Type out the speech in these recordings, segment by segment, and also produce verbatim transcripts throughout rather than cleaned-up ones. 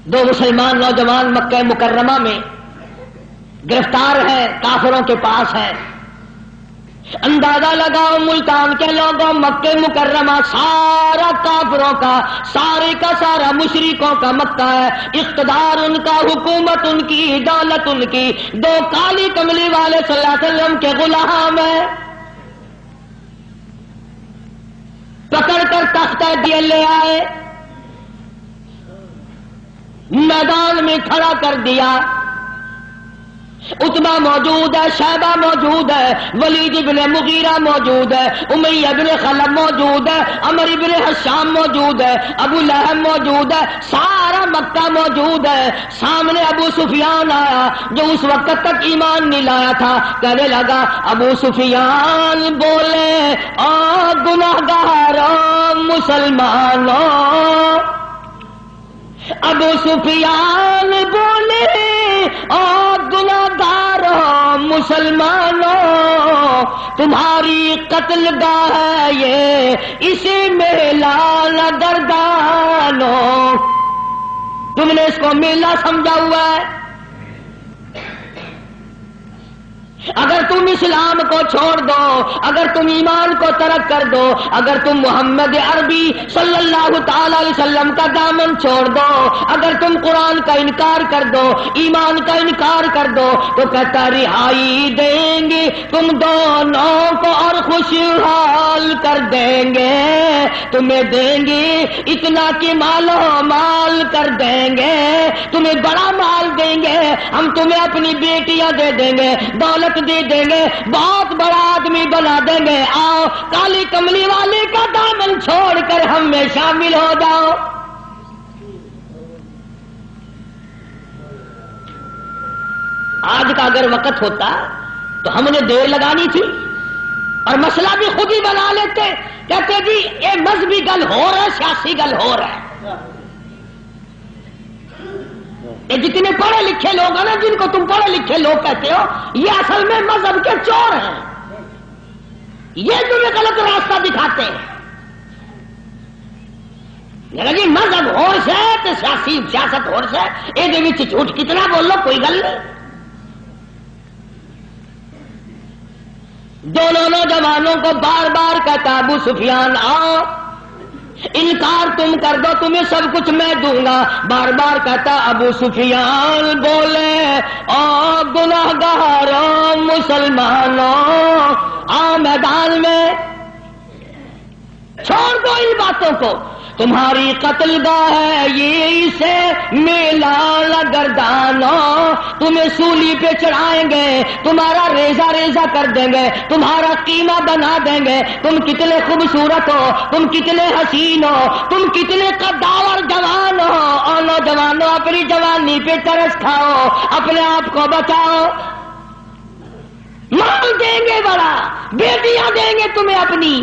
دو مسلمان نوجوان مکہ مکرمہ میں گرفتار ہیں، کافروں کے پاس ہیں. اندازہ لگاؤ ملتان کے لوگوں، مکہ مکرمہ سارا کافروں کا، سارے کا سارا مشرکوں کا مکہ ہے. اقتدار ان کا، حکومت ان کی، دولت ان کی. دو کالی کملی والے صلی اللہ علیہ وسلم کے غلام ہیں. پکڑ کر تختہ دیے لے آئے، میدان میں کھڑا کر دیا. عتبہ موجود ہے، شیبہ موجود ہے، ولید ابن مغیرہ موجود ہے، امیہ ابن خلف موجود ہے، عمر ابن حشام موجود ہے، ابو لہب موجود ہے، سارا مکہ موجود ہے. سامنے ابو سفیان آیا جو اس وقت تک ایمان نہیں لایا تھا. کہنے لگا ابو سفیان بولے او گناہگاروں مسلمانوں، ابو سفیان بولے او گناہگاروں مسلمانوں، تمہاری قتل گاہ ہے یہ، اسی میلہ گردانو. تم نے اس کو میلہ سمجھا ہوا ہے. اگر تم اسلام کو چھوڑ دو، اگر تم ایمان کو ترک کر دو، اگر تم محمد عربی صلی اللہ تعالی علیہ وسلم کا دامن چھوڑ دو، اگر تم قرآن کا انکار کر دو، ایمان کا انکار کر دو، تو کہتا رہائی دیں گے تم دونوں کو اور خوشحال کر دیں گے، تمہیں دیں گے اتنا کہ مال و مال کر دیں گے، تمہیں بڑا مال دیں گے، ہم تمہیں اپنی بیٹیاں دے دیں گے، دولت دے دیں گے، بہت بڑا آدمی بنا دیں گے. آؤ کالی کملی والے کا دامن چھوڑ کر ہم میں شامل ہو جاؤ. آج کا اگر وقت ہوتا تو ہم نے دیر لگانی تھی اور مسئلہ بھی خود ہی بنا لیتے. کہتے جی یہ مذہبی گل ہو رہا ہے، سیاسی گل ہو رہا ہے. یہ جتنے پڑھے لکھے لوگ ہیں نا، جن کو تم پڑھے لکھے لوگ کہتے ہو، یہ اصل میں مذہب کے چور ہیں. یہ تمہیں غلط راستہ دکھاتے ہیں. جی مذہب ہورس ہے تو سیاسی سیاست ہورس ہے، یہ جھوٹ کتنا بول لو کوئی گل نہیں. دونوں نوجوانوں کو بار بار کہتا ابو سفیان آؤ، انکار تم کر دو تمہیں سب کچھ میں دوں گا. بار بار کہتا ابو سفیان بولے او گناہگاروں مسلمانوں، آؤ میدان میں، چھوڑ دو ان باتوں کو. تمہاری قتل گاہ ہے یہ، اسے میلہ گردانو، تمہیں سولی پہ چڑھائیں گے، تمہارا ریزہ ریزہ کر دیں گے، تمہارا قیمہ بنا دیں گے. تم کتنے خوبصورت ہو، تم کتنے حسین ہو، تم کتنے قداور جوان ہو. اور نوجوانوں اپنی جوانی پہ ترس کھاؤ، اپنے آپ کو بچاؤ. مال دیں گے بڑا، بیٹیاں دیں گے تمہیں اپنی.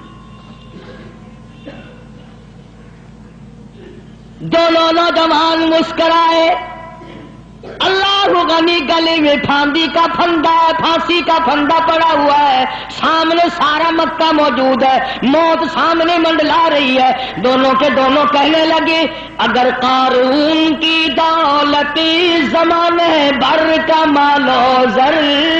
دونوں نوجوان مسکرائے. اللہ غنی گلے میں پھاندی کا پھندا ہے، پھانسی کا پھندا پڑا ہوا ہے، سامنے سارا مکہ موجود ہے، موت سامنے منڈلا رہی ہے. دونوں کے دونوں کہنے لگے اگر قارون کی دولت زمانے بھر کا مال و زر،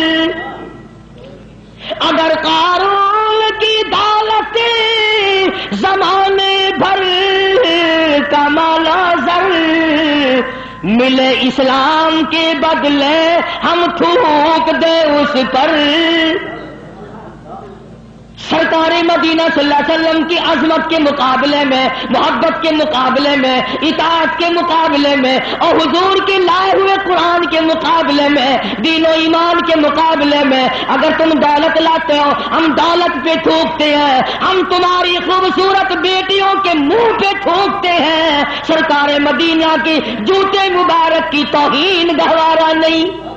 اگر قارون کی دولت زمانے بھر کا مال و زر ملے اسلام کے بدلے ہم تھوک دے اس پر. سرکار مدینہ صلی اللہ علیہ وسلم کی عظمت کے مقابلے میں، محبت کے مقابلے میں، اطاعت کے مقابلے میں، اور حضور کے لائے ہوئے قرآن کے مقابلے میں، دین و ایمان کے مقابلے میں اگر تم دولت لاتے ہو، ہم دولت پہ تھوکتے ہیں، ہم تمہاری خوبصورت بیٹیوں کے منہ پہ تھوکتے ہیں. سرکار مدینہ کی جوتے مبارک کی توہین گوارا نہیں.